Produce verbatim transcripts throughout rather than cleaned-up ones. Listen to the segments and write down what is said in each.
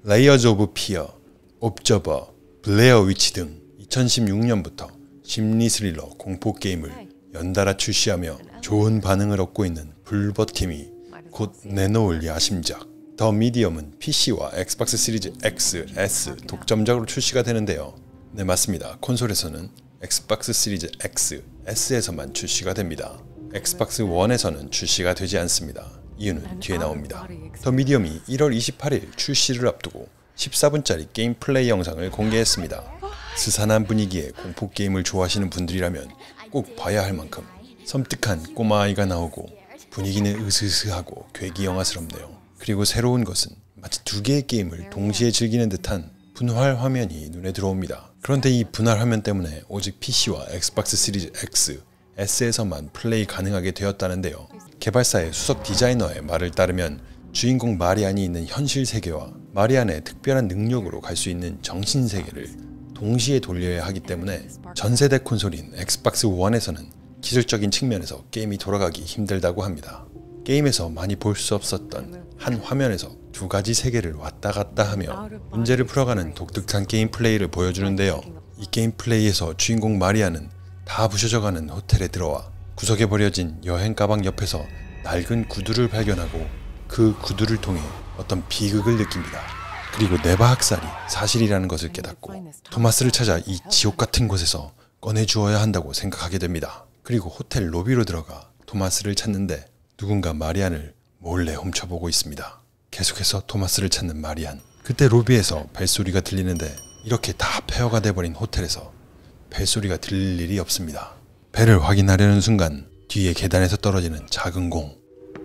레이어즈 오브 피어, 옵저버, 블레어 위치 등 이천십육 년부터 심리 스릴러 공포 게임을 연달아 출시하며 좋은 반응을 얻고 있는 불버팀이 곧 내놓을 야심작 더 미디엄은 피씨와 엑스박스 시리즈 X, S 독점적으로 출시가 되는데요. 네, 맞습니다. 콘솔에서는 엑스박스 시리즈 X, S에서만 출시가 됩니다. 엑스박스 원에서는 출시가 되지 않습니다. 이유는 뒤에 나옵니다. 더 미디엄이 일월 이십팔일 출시를 앞두고 십사 분짜리 게임 플레이 영상을 공개했습니다. 스산한 분위기의 공포게임을 좋아하시는 분들이라면 꼭 봐야 할 만큼 섬뜩한 꼬마아이가 나오고 분위기는 으스스하고 괴기영화스럽네요. 그리고 새로운 것은 마치 두 개의 게임을 동시에 즐기는 듯한 분할 화면이 눈에 들어옵니다. 그런데 이 분할 화면 때문에 오직 피씨와 엑스박스 시리즈 X, S에서만 플레이 가능하게 되었다는데요. 개발사의 수석 디자이너의 말을 따르면 주인공 마리안이 있는 현실 세계와 마리안의 특별한 능력으로 갈 수 있는 정신 세계를 동시에 돌려야 하기 때문에 전세대 콘솔인 엑스박스 원에서는 기술적인 측면에서 게임이 돌아가기 힘들다고 합니다. 게임에서 많이 볼 수 없었던 한 화면에서 두 가지 세계를 왔다 갔다 하며 문제를 풀어가는 독특한 게임 플레이를 보여주는데요. 이 게임 플레이에서 주인공 마리안은 다 부셔져가는 호텔에 들어와 구석에 버려진 여행 가방 옆에서 낡은 구두를 발견하고 그 구두를 통해 어떤 비극을 느낍니다. 그리고 네바 학살이 사실이라는 것을 깨닫고 토마스를 찾아 이 지옥 같은 곳에서 꺼내주어야 한다고 생각하게 됩니다. 그리고 호텔 로비로 들어가 토마스를 찾는데 누군가 마리안을 몰래 훔쳐보고 있습니다. 계속해서 토마스를 찾는 마리안. 그때 로비에서 벨소리가 들리는데 이렇게 다 폐허가 돼버린 호텔에서 벨소리가 들릴 일이 없습니다. 벨을 확인하려는 순간 뒤에 계단에서 떨어지는 작은 공.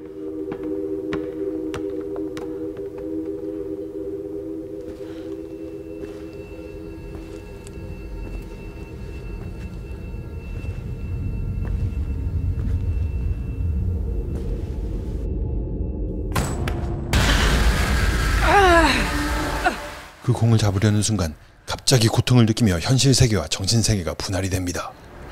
그 공을 잡으려는 순간 갑자기 고통을 느끼며 현실 세계와 정신 세계가 분할이 됩니다.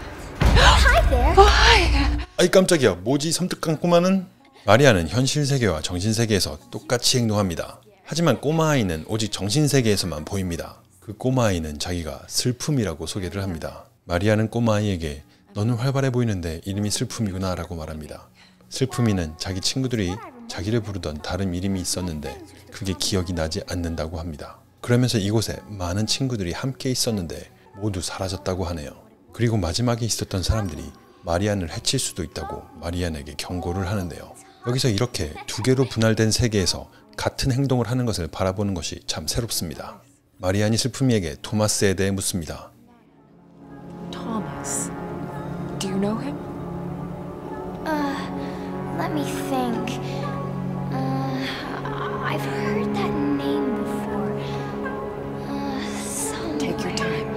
아이 깜짝이야, 뭐지 섬뜩한 꼬마는? 마리아는 현실 세계와 정신 세계에서 똑같이 행동합니다. 하지만 꼬마아이는 오직 정신 세계에서만 보입니다. 그 꼬마아이는 자기가 슬픔이라고 소개를 합니다. 마리아는 꼬마아이에게 너는 활발해 보이는데 이름이 슬픔이구나 라고 말합니다. 슬픔이는 자기 친구들이 자기를 부르던 다른 이름이 있었는데 그게 기억이 나지 않는다고 합니다. 그러면서 이곳에 많은 친구들이 함께 있었는데 모두 사라졌다고 하네요. 그리고 마지막에 있었던 사람들이 마리안을 해칠 수도 있다고 마리안에게 경고를 하는데요. 여기서 이렇게 두 개로 분할된 세계에서 같은 행동을 하는 것을 바라보는 것이 참 새롭습니다. 마리안이 슬픔이에게 토마스에 대해 묻습니다. Thomas. Do you know him? Uh, let me think. Uh, I've heard that name before. Uh, somewhere. Take your time.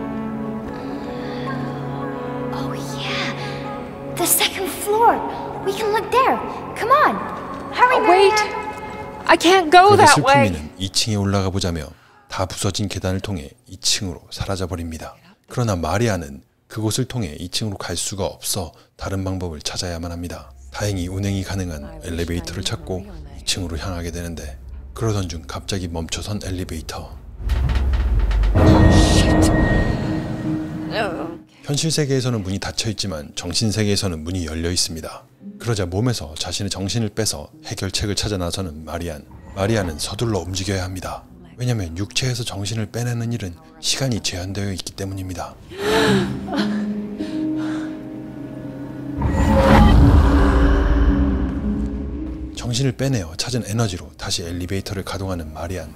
Uh, oh yeah, the second floor. We can look there. Come on. Hurry, Oh, wait. Marianne. I can't go 그런데 that way. 슬픔이는 이 층에 올라가 보자며 다 부서진 계단을 통해 이 층으로 사라져버립니다. 그러나 마리아는 그곳을 통해 이 층으로 갈 수가 없어 다른 방법을 찾아야만 합니다. 다행히 운행이 가능한 엘리베이터를 찾고 이 층으로 향하게 되는데 그러던 중 갑자기 멈춰선 엘리베이터. 현실 세계에서는 문이 닫혀 있지만 정신 세계에서는 문이 열려 있습니다. 그러자 몸에서 자신의 정신을 빼서 해결책을 찾아 나서는 마리안. 마리안은 서둘러 움직여야 합니다. 왜냐면 육체에서 정신을 빼내는 일은 시간이 제한되어 있기 때문입니다. 정신을 빼내어 찾은 에너지로 다시 엘리베이터를 가동하는 마리안.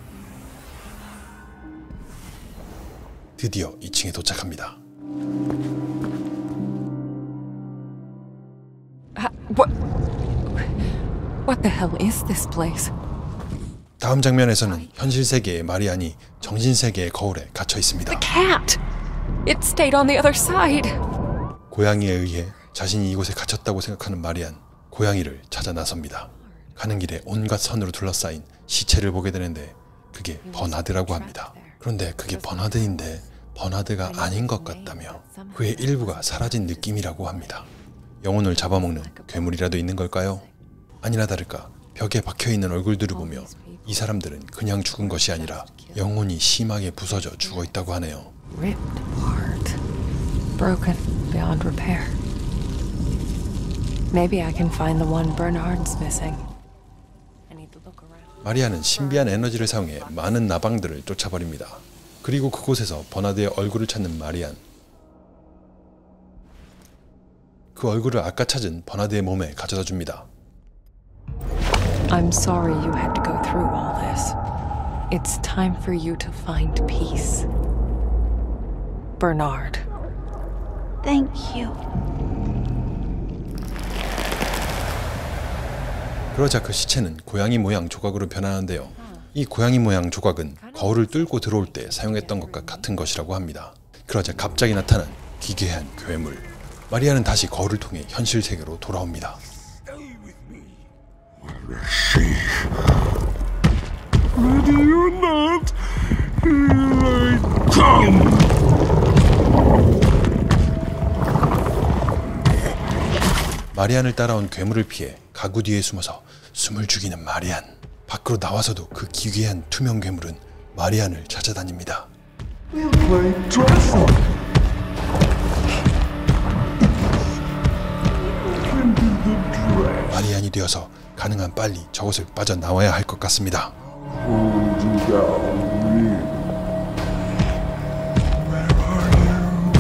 드디어 이 층에 도착합니다. What? What the hell is this place? 다음 장면에서는 현실 세계의 마리안이 정신 세계의 거울에 갇혀 있습니다. The cat. It stayed on the other side. 고양이에 의해 자신이 이곳에 갇혔다고 생각하는 마리안. 고양이를 찾아 나섭니다. 가는 길에 온갖 선으로 둘러싸인 시체를 보게 되는데 그게 버나드라고 합니다. 그런데 그게 버나드인데 버나드가 아닌 것 같다며 그의 일부가 사라진 느낌이라고 합니다. 영혼을 잡아먹는 괴물이라도 있는 걸까요? 아니나 다를까 벽에 박혀있는 얼굴들을 보며 이 사람들은 그냥 죽은 것이 아니라 영혼이 심하게 부서져 죽어 있다고 하네요. Ripped apart. Broken beyond repair. Maybe I can find the one Bernard's missing. I need to look around. 마리아는 신비한 에너지를 사용해 많은 나방들을 쫓아버립니다. 그리고 그곳에서 버나드의 얼굴을 찾는 마리안. 그 얼굴을 아까 찾은 버나드의 몸에 가져다 줍니다. I'm sorry you had to go through all this. It's time for you to find peace. Bernard. Thank you. 그러자 그 시체는 고양이 모양 조각으로 변하는데요. 이 고양이 모양 조각은 거울을 뚫고 들어올 때 사용했던 것과 같은 것이라고 합니다. 그러자 갑자기 나타난 기괴한 괴물. 마리아는 다시 거울을 통해 현실 세계로 돌아옵니다. Ready or not, here I come. 마리안을 따라온 괴물을 피해 가구 뒤에 숨어서 숨을 죽이는 마리안. 밖으로 나와서도 그 기괴한 투명 괴물은 마리안을 찾아다닙니다. We'll play dress up. Into the dress. 마리안이 되어서 가능한 빨리 저곳을 빠져나와야 할 것 같습니다. Hold you down. Where are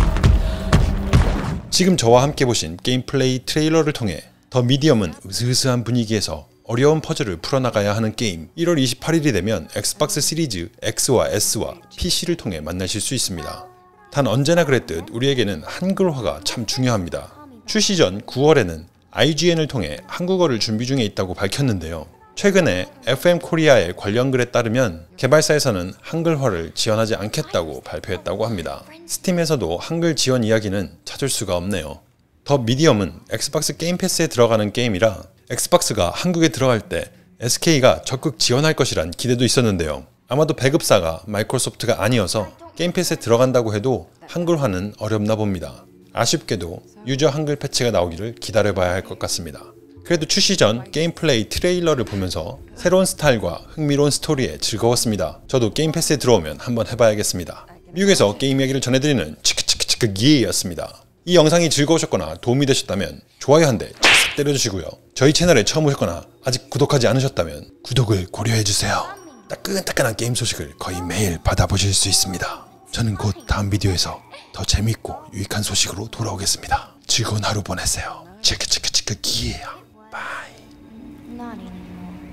you? 지금 저와 함께 보신 게임 플레이 트레일러를 통해 더 미디엄은 으스스한 분위기에서 어려운 퍼즐을 풀어나가야 하는 게임 일월 이십팔일이 되면 엑스박스 시리즈 X와 S와 피시를 통해 만나실 수 있습니다. 단 언제나 그랬듯 우리에게는 한글화가 참 중요합니다. 출시 전 구월에는 아이지엔을 통해 한국어를 준비 중에 있다고 밝혔는데요. 최근에 에프엠 코리아의 관련 글에 따르면 개발사에서는 한글화를 지원하지 않겠다고 발표했다고 합니다. 스팀에서도 한글 지원 이야기는 찾을 수가 없네요. 더 미디엄은 엑스박스 게임 패스에 들어가는 게임이라 엑스박스가 한국에 들어갈 때 에스케이가 적극 지원할 것이란 기대도 있었는데요. 아마도 배급사가 마이크로소프트가 아니어서 게임 패스에 들어간다고 해도 한글화는 어렵나 봅니다. 아쉽게도 유저 한글 패치가 나오기를 기다려봐야 할 것 같습니다. 그래도 출시 전 게임 플레이 트레일러를 보면서 새로운 스타일과 흥미로운 스토리에 즐거웠습니다. 저도 게임 패스에 들어오면 한번 해봐야겠습니다. 미국에서 게임 이야기를 전해드리는 치크치크치크 기예였습니다. 이 영상이 즐거우셨거나 도움이 되셨다면 좋아요 한 대 착 때려주시고요. 저희 채널에 처음 오셨거나 아직 구독하지 않으셨다면 구독을 고려해주세요. 따끈따끈한 게임 소식을 거의 매일 받아보실 수 있습니다. 저는 곧 다음 비디오에서 더 재밌고 유익한 소식으로 돌아오겠습니다. 즐거운 하루 보내세요. 치크치크치크 기예요. 바이. Not anymore.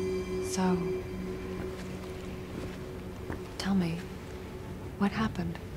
So, tell me, what happened?